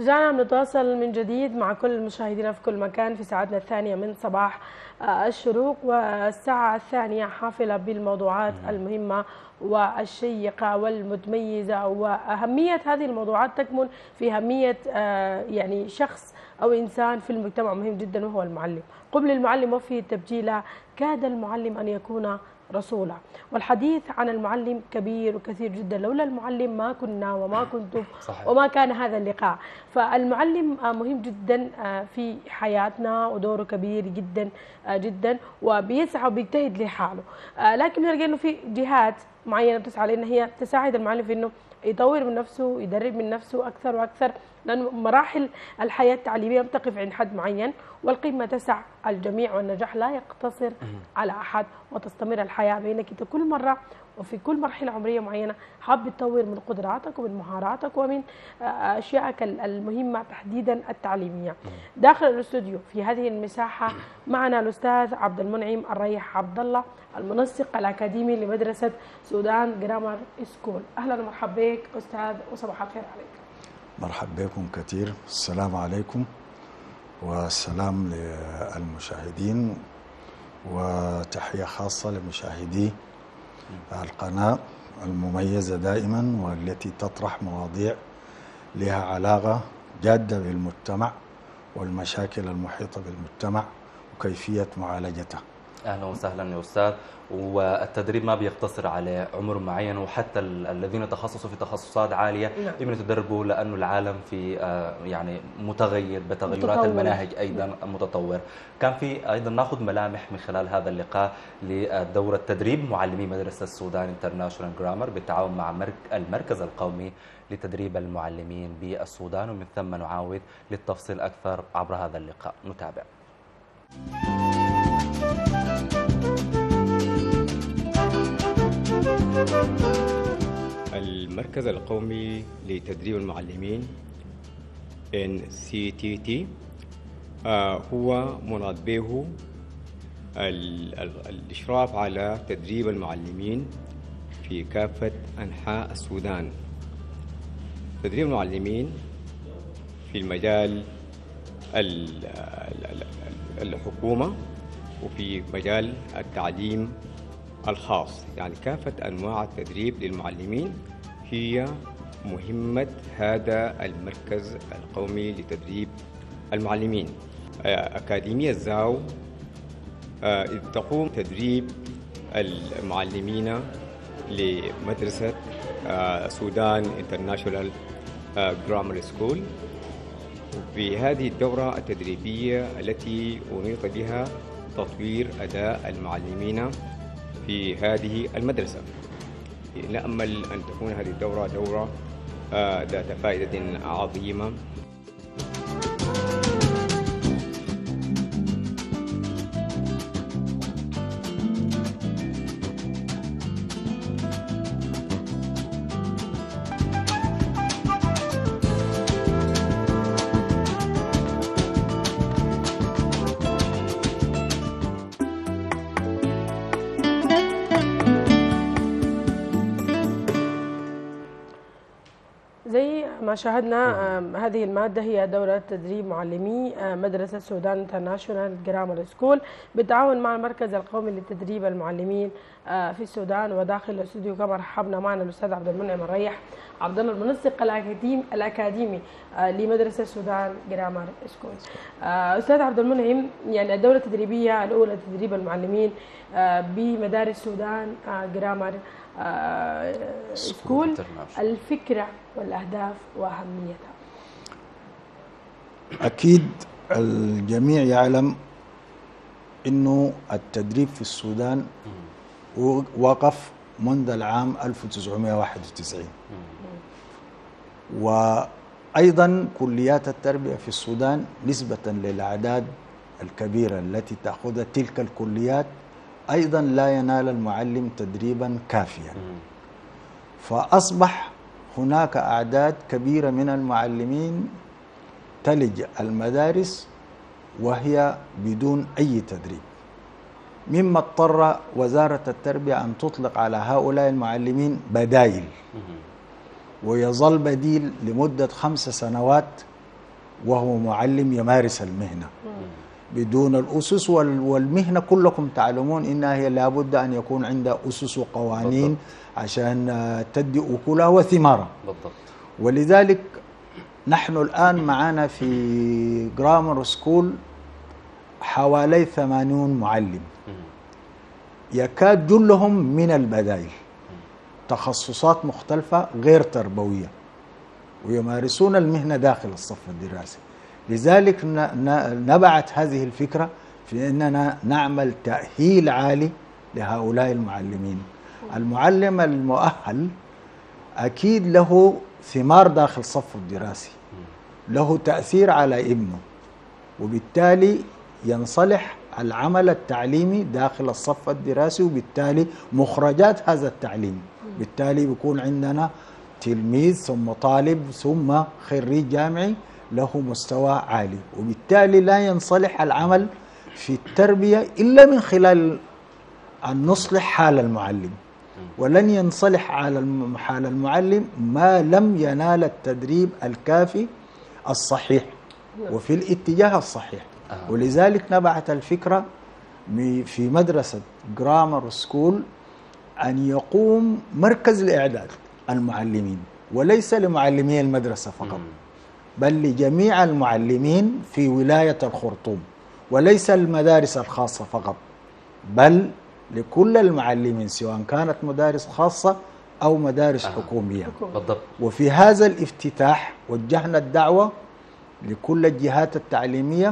رجعنا بنتواصل من جديد مع كل المشاهدين في كل مكان في ساعتنا الثانية من صباح الشروق، والساعة الثانية حافلة بالموضوعات المهمة والشيقة والمتميزة. وأهمية هذه الموضوعات تكمن في أهمية يعني شخص أو إنسان في المجتمع مهم جدا، وهو المعلم. قبل المعلم وفي التبجيل كاد المعلم أن يكون رسولا. والحديث عن المعلم كبير وكثير جدا، لولا المعلم ما كنا وما كنتم صحيح. وما كان هذا اللقاء. فالمعلم مهم جدا في حياتنا، ودوره كبير جدا جدا، وبيسعى وبيجتهد لحاله. لكن نلقى انه في جهات معينه بتسعى لان هي تساعد المعلم في انه يطور من نفسه ويدرب من نفسه اكثر واكثر، لأن مراحل الحياة التعليمية بتقف عند حد معين، والقمة تسع الجميع، والنجاح لا يقتصر على أحد، وتستمر الحياة بينك أنت كل مرة وفي كل مرحلة عمرية معينة حاب تطور من قدراتك ومن مهاراتك ومن أشيائك المهمة تحديدا التعليمية. داخل الاستوديو في هذه المساحة معنا الأستاذ عبد المنعم الريح عبد الله، المنسق الأكاديمي لمدرسة سودان جرامر سكول. أهلا ومرحبا بك أستاذ، وصباح الخير عليك. مرحبا بكم كثير. السلام عليكم والسلام للمشاهدين، وتحية خاصة لمشاهدي القناة المميزة دائما، والتي تطرح مواضيع لها علاقة جادة بالمجتمع والمشاكل المحيطة بالمجتمع وكيفية معالجتها. اهلا وسهلا يا استاذ. والتدريب ما بيقتصر على عمر معين، وحتى الذين تخصصوا في تخصصات عاليه يمكن يتدربوا، لانه العالم في يعني متغير بتغيرات المناهج ايضا متطور. كان في ايضا ناخذ ملامح من خلال هذا اللقاء لدوره تدريب معلمي مدرسه السودان انترناشونال جرامر بالتعاون مع المركز القومي لتدريب المعلمين بالسودان، ومن ثم نعاود للتفصيل اكثر عبر هذا اللقاء. نتابع. المركز القومي لتدريب المعلمين NCTT هو مناط به الإشراف على تدريب المعلمين في كافة أنحاء السودان. تدريب المعلمين في المجال الحكومة وفي مجال التعليم الخاص، يعني كافة أنواع التدريب للمعلمين هي مهمة هذا المركز القومي لتدريب المعلمين. أكاديمية زاو تقوم تدريب المعلمين لمدرسة سودان انترناشونال جرامر سكول. في هذه الدورة التدريبية التي أنيط بها تطوير أداء المعلمين في هذه المدرسة، نأمل أن تكون هذه الدورة دورة ذات فائدة عظيمة. زي ما شاهدنا هذه المادة هي دورة تدريب معلمي مدرسة سودان انترناشونال جرامر سكول بالتعاون مع المركز القومي لتدريب المعلمين في السودان. وداخل الاستوديو كما رحبنا معنا الأستاذ عبد المنعم الريح عبد الله، المنسق الأكاديمي لمدرسة سودان جرامر سكول. أستاذ عبد المنعم، يعني الدورة التدريبية الأولى لتدريب المعلمين بمدارس سودان جرامر سكول، الفكرة والأهداف وأهميتها. أكيد الجميع يعلم أنه التدريب في السودان وقف منذ العام 1991، وأيضا كليات التربية في السودان نسبة للأعداد الكبيرة التي تأخذ تلك الكليات أيضا لا ينال المعلم تدريبا كافيا، فأصبح هناك أعداد كبيرة من المعلمين تلج المدارس وهي بدون أي تدريب، مما اضطر وزارة التربية أن تطلق على هؤلاء المعلمين بدائل، ويظل بديل لمدة 5 سنوات وهو معلم يمارس المهنة بدون الأسس، والمهنة كلكم تعلمون إنها هي لابد أن يكون عندها أسس وقوانين بالضبط. عشان تدي أكلها وثمارها. بالضبط. ولذلك نحن الآن معنا في جرامر سكول حوالي 80 معلم، يكاد جلهم من البدائل، تخصصات مختلفة غير تربوية، ويمارسون المهنة داخل الصف الدراسي. لذلك نبعت هذه الفكرة في أننا نعمل تأهيل عالي لهؤلاء المعلمين. المعلم المؤهل أكيد له ثمار داخل الصف الدراسي، له تأثير على ابنه، وبالتالي ينصلح العمل التعليمي داخل الصف الدراسي، وبالتالي مخرجات هذا التعليم، بالتالي بيكون عندنا تلميذ ثم طالب ثم خريج جامعي له مستوى عالي، وبالتالي لا ينصلح العمل في التربية إلا من خلال أن نصلح حال المعلم، ولن ينصلح حال المعلم ما لم ينال التدريب الكافي الصحيح وفي الاتجاه الصحيح. ولذلك نبعت الفكرة في مدرسة جرامر سكول أن يقوم مركز لإعداد المعلمين، وليس لمعلمي المدرسة فقط، بل لجميع المعلمين في ولاية الخرطوم، وليس المدارس الخاصة فقط، بل لكل المعلمين سواء كانت مدارس خاصة أو مدارس حكومية. بالضبط. وفي هذا الافتتاح وجهنا الدعوة لكل الجهات التعليمية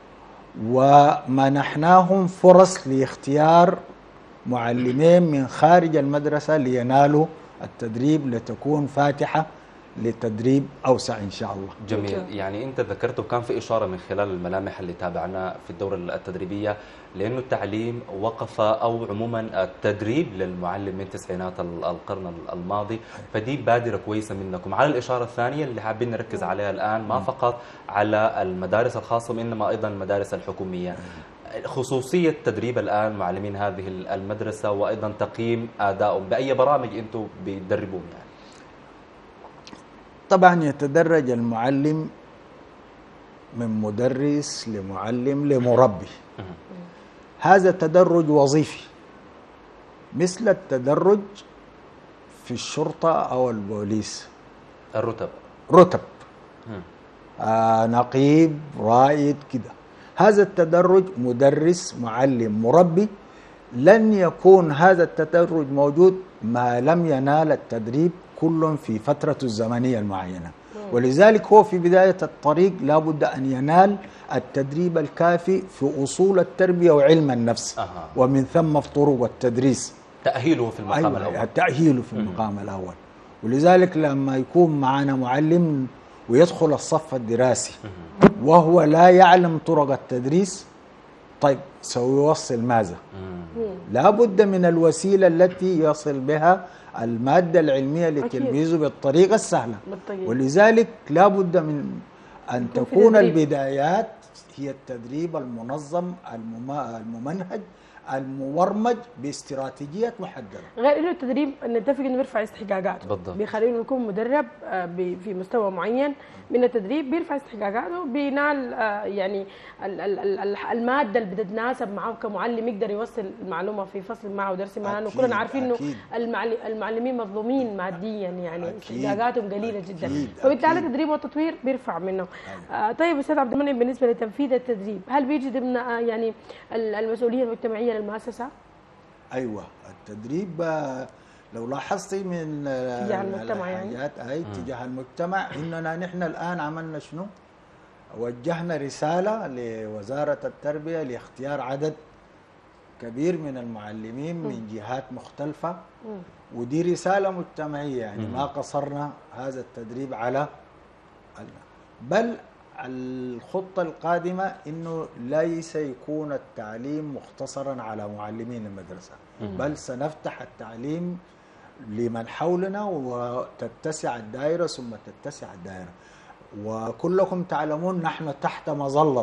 ومنحناهم فرص لاختيار معلمين من خارج المدرسة لينالوا التدريب، لتكون فاتحة لتدريب أوسع إن شاء الله. جميل. يعني أنت ذكرت وكان في إشارة من خلال الملامح اللي تابعناه في الدورة التدريبية لأنه التعليم وقف، أو عموما التدريب للمعلم من تسعينات القرن الماضي، فدي بادرة كويسة منكم. على الإشارة الثانية اللي حابين نركز عليها الآن، ما فقط على المدارس الخاصة وإنما أيضا المدارس الحكومية، خصوصية تدريب الآن معلمين هذه المدرسة وأيضا تقييم أدائهم، بأي برامج أنتم بتدربون يعني؟ طبعا يتدرج المعلم من مدرس لمعلم لمربي، هذا تدرج وظيفي مثل التدرج في الشرطة أو البوليس، رتب نقيب رائد كده. هذا التدرج مدرس معلم مربي، لن يكون هذا التدرج موجود ما لم ينال التدريب كل في فترة الزمنية المعينة. ولذلك هو في بداية الطريق لا بد أن ينال التدريب الكافي في أصول التربية وعلم النفس، ومن ثم في طرق التدريس. تأهيله في المقام الأول. تأهيله في المقام الأول. ولذلك لما يكون معنا معلم ويدخل الصف الدراسي وهو لا يعلم طرق التدريس، طيب سيوصل ماذا؟ لا بد من الوسيلة التي يصل بها المادة العلمية لتلميذه بالطريقة السهلة. ولذلك لا بد من أن تكون البدايات هي التدريب المنظم الممنهج المبرمج باستراتيجيات محددة. غير انه التدريب نتفق انه بيرفع استحقاقاته، بيخليه انه يكون مدرب في مستوى معين من التدريب، بيرفع استحقاقاته، بينال يعني الماده اللي بتتناسب معه كمعلم، يقدر يوصل المعلومه في فصل معه ودرس معه. انه كلنا عارفين انه المعلمين مظلومين ماديا، يعني استحقاقاتهم قليله جدا، فبالتالي التدريب والتطوير بيرفع منه. طيب استاذ عبد المنعم، بالنسبه لتنفيذ التدريب هل بيجي ضمن يعني المسؤوليه المجتمعيه للمؤسسة؟ أيوة، التدريب لو لاحظتي من تجاه المجتمع يعني تجاه المجتمع، إننا نحن الآن عملنا شنو؟ وجهنا رسالة لوزارة التربية لاختيار عدد كبير من المعلمين من جهات مختلفة، ودي رسالة مجتمعية يعني ما قصرنا هذا التدريب على بل الخطة القادمة إنه ليس يكون التعليم مختصرا على معلمين المدرسة، بل سنفتح التعليم لمن حولنا وتتسع الدائرة ثم تتسع الدائرة. وكلكم تعلمون نحن تحت مظلة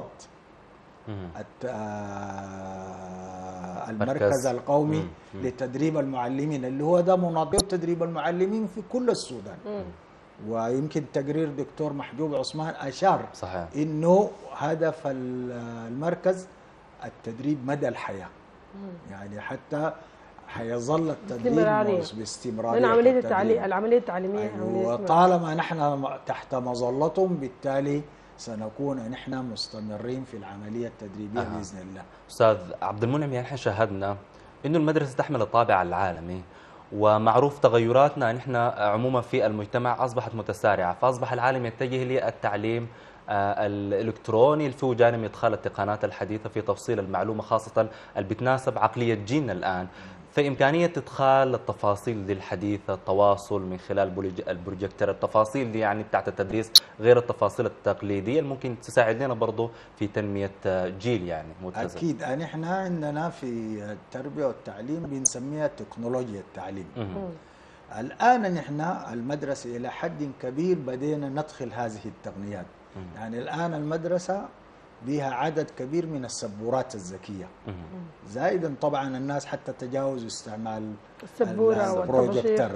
المركز القومي لتدريب المعلمين، اللي هو ده منظم تدريب المعلمين في كل السودان. ويمكن تقرير دكتور محجوب عثمان أشار صحيح. إنه هدف المركز التدريب مدى الحياة، يعني حتى حيظل التدريب باستمرارية لأن العملية التعليمية وطالما نحن تحت مظلتهم بالتالي سنكون نحن مستمرين في العملية التدريبية بإذن الله. أستاذ عبد المنعم، يعني نحن شاهدنا إنه المدرسة تحمل الطابع العالمي، ومعروف تغيراتنا نحن عموما في المجتمع أصبحت متسارعة، فأصبح العالم يتجه للتعليم الإلكتروني اللي فيه جانب إدخال التقنيات الحديثة في تفصيل المعلومة، خاصة اللي بتناسب عقلية جيلنا الآن. فإمكانية إدخال التفاصيل دي الحديثة، التواصل من خلال البروجيكتور، التفاصيل دي يعني بتاعت التدريس غير التفاصيل التقليدية اللي ممكن تساعدنا برضه في تنمية جيل يعني متزن. أكيد نحن عندنا في التربية والتعليم بنسميها تكنولوجيا التعليم. الآن نحن المدرسة إلى حد كبير بدينا ندخل هذه التقنيات. يعني الآن المدرسة بها عدد كبير من السبورات الذكية، زائدا طبعا الناس حتى تجاوزوا استعمال السبورة والبروجيكتور.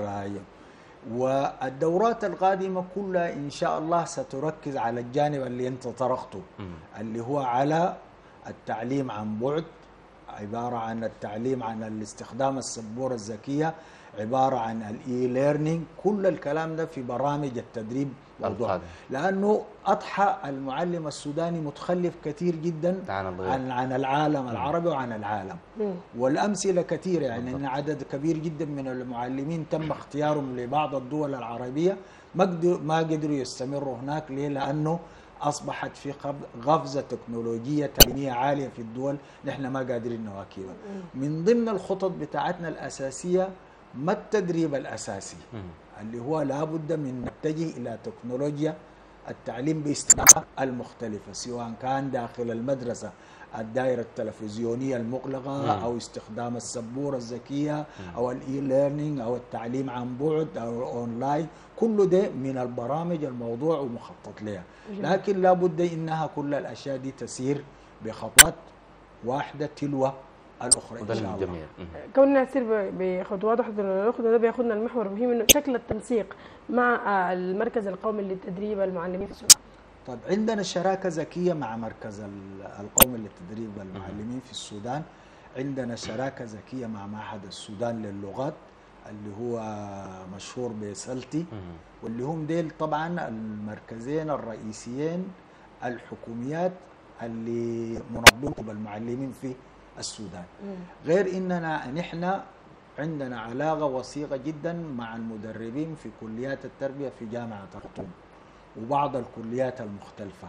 والدورات القادمة كلها إن شاء الله ستركز على الجانب اللي أنت طرقته، اللي هو على التعليم عن بعد، عبارة عن التعليم عن الاستخدام السبورة الذكية، عبارة عن الاي ليرنينج. كل الكلام ده في برامج التدريب موضوع، لأنه أضحى المعلم السوداني متخلف كثير جدا عن العالم العربي وعن العالم. والأمثلة كثيرة، يعني أن عدد كبير جدا من المعلمين تم اختيارهم لبعض الدول العربية ما قدروا يستمروا هناك. ليه؟ لأنه أصبحت في غفزة تكنولوجية تعليمية عالية في الدول نحن ما قادرين نواكبها. من ضمن الخطط بتاعتنا الأساسية ما التدريب الأساسي اللي هو لابد من نتجه إلى تكنولوجيا التعليم باستخدامها المختلفة، سواء كان داخل المدرسة الدائرة التلفزيونية المغلقة أو استخدام السبورة الذكية أو الإي ليرنينج أو التعليم عن بعد أو أونلاين. كل ده من البرامج الموضوع ومخطط لها، لكن لابد إنها كل الأشياء دي تسير بخطوات واحدة تلو الأخرى إن شاء الله. كوننا نسير بخطوات واحدة الأخرى، ده بياخذنا المحور المهم إنه شكل التنسيق مع المركز القومي للتدريب المعلمين في السودان. طيب عندنا شراكة ذكية مع مركز القومي للتدريب المعلمين في السودان. عندنا شراكة ذكية مع معهد السودان للغات اللي هو مشهور بسلتي، واللي هم ديل طبعا المركزين الرئيسيين الحكوميات اللي منظمين بالمعلمين في السودان. غير اننا نحن عندنا علاقه وثيقه جدا مع المدربين في كليات التربيه في جامعه الخرطوم وبعض الكليات المختلفه،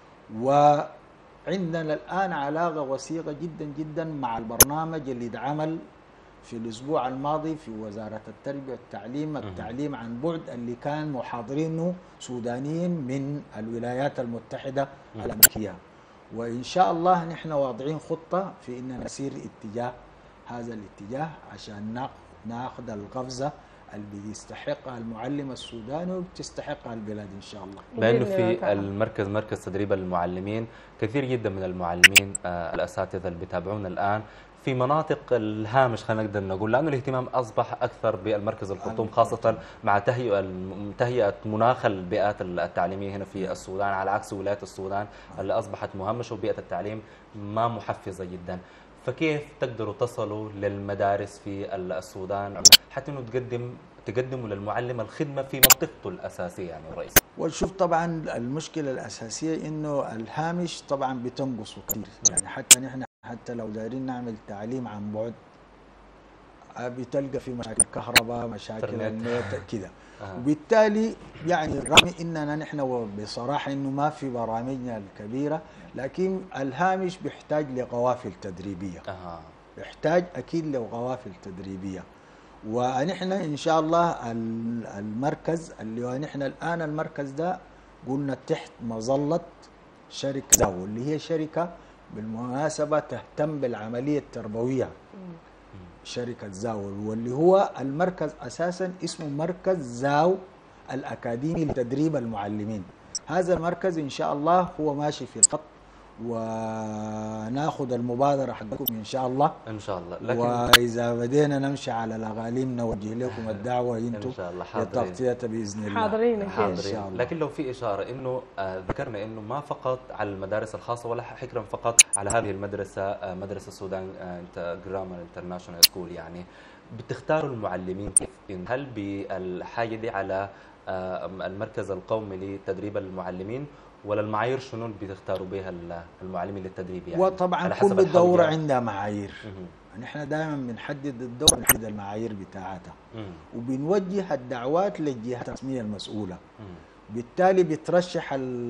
وعندنا الان علاقه وثيقه جدا جدا مع البرنامج اللي اتعمل في الاسبوع الماضي في وزاره التربيه والتعليم، التعليم عن بعد، اللي كان محاضرينه سودانيين من الولايات المتحده الامريكيه. وإن شاء الله نحن واضعين خطة في إننا نسير اتجاه هذا الاتجاه عشان ناخذ القفزة اللي بيستحقها المعلم السوداني وبتستحقها البلاد إن شاء الله. بأنه في المركز مركز تدريب المعلمين كثير جدا من المعلمين الأساتذة اللي بيتابعونا الآن في مناطق الهامش، خلينا نقدر نقول، لأنه الاهتمام أصبح أكثر بالمركز الخرطوم، خاصة مع تهيئة مناخ البيئات التعليمية هنا في السودان، على عكس ولايات السودان اللي أصبحت مهمشة وبيئة التعليم ما محفزة جدا. فكيف تقدروا تصلوا للمدارس في السودان حتى أنه تقدموا للمعلم الخدمة في منطقته الأساسية يعني الرئيس؟ وشوف طبعا المشكلة الأساسية إنه الهامش طبعا بتنقص كثير، يعني حتى لو دايرين نعمل تعليم عن بعد بتلقى في مشاكل كهرباء، مشاكل النت كده. وبالتالي يعني رغم اننا نحن بصراحه انه ما في برامجنا الكبيره، لكن الهامش بيحتاج لقوافل تدريبيه. بيحتاج اكيد لقوافل تدريبيه. ونحن ان شاء الله المركز اللي هو نحن الان المركز ده قلنا تحت مظله شركه زاو، اللي هي شركه بالمناسبة تهتم بالعملية التربوية، شركة زاو، واللي هو المركز أساسا اسمه مركز زاو الأكاديمي لتدريب المعلمين. هذا المركز إن شاء الله هو ماشي في الخط وناخذ المبادرة حقكم إن شاء الله. ان شاء الله. لكن وإذا بدينا نمشي على الأغاليم نوجه لكم الدعوة أنتم ان شاء الله حاضرين. للتغطية بإذن الله. حاضرين إن شاء الله. لكن لو في اشاره انه ذكرنا انه ما فقط على المدارس الخاصه ولا حكرا فقط على هذه المدرسه، مدرسه السودان جرامر انترناشونال سكول، يعني بتختاروا المعلمين كيف؟ هل بالحاجه دي على المركز القومي لتدريب المعلمين، ولا المعايير شنو اللي بتختاروا بها المعلمين للتدريب؟ يعني وطبعا على حسب كل دورة الحوجة. عندها معايير. نحن دائما بنحدد الدورة، بنحدد المعايير بتاعتها وبنوجه الدعوات للجهات الرسمية المسؤولة. بالتالي بترشح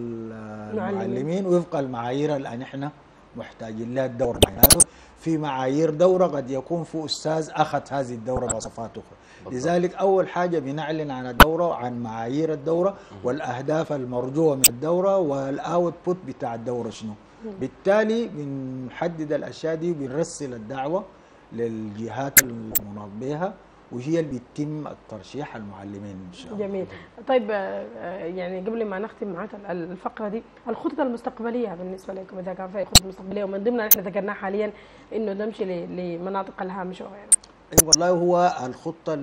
المعلمين وفق المعايير اللي نحن محتاجين لها الدورة. في معايير دورة قد يكون في أستاذ أخذ هذه الدورة بوصفات أخرى. لذلك أول حاجة بنعلن عن الدورة وعن معايير الدورة والأهداف المرجوة من الدورة والأوتبوت بتاع الدورة شنو. بالتالي بنحدد الأشياء دي وبنرسل الدعوة للجهات المناط بها، وهي اللي بيتم الترشيح المعلمين ان شاء الله. جميل. طيب يعني قبل ما نختم معك الفقره دي، الخطط المستقبليه بالنسبه لكم اذا كان في خطط مستقبليه، ومن ضمنها احنا ذكرناها حاليا انه نمشي لمناطق الهامشه وغيرها. والله هو الخطه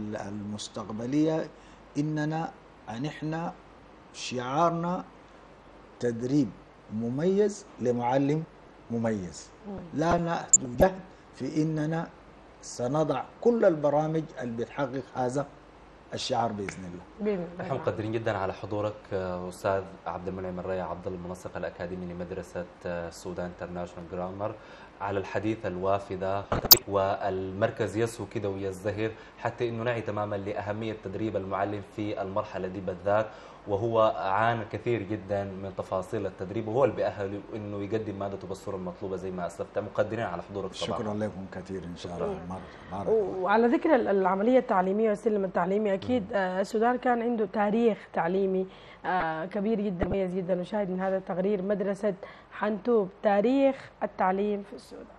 المستقبليه اننا نحن شعارنا تدريب مميز لمعلم مميز. لا نحن جهد في اننا سنضع كل البرامج اللي بتحقق هذا الشعار باذن الله. نحن مقدرين جدا على حضورك استاذ عبد المنعم الريا عبد الله، المنسق الاكاديمي لمدرسه السودان انترناشونال جرامر، على الحديث الوافي ده، والمركز يسهو كده ويزدهر حتى انه نعي تماما لاهميه تدريب المعلم في المرحله دي بالذات، وهو عانى كثير جدا من تفاصيل التدريب، وهو اللي بيأهله انه يقدم مادته بالصوره المطلوبه زي ما اسلفت. مقدرين على حضورك طبعا. شكرا لكم كثير ان شاء الله. وعلى ذكر العمليه التعليميه والسلم التعليمي، اكيد السودان كان عنده تاريخ تعليمي كبير جدا مميز جدا، وشاهد من هذا التقرير مدرسه حنتوب تاريخ التعليم في السودان.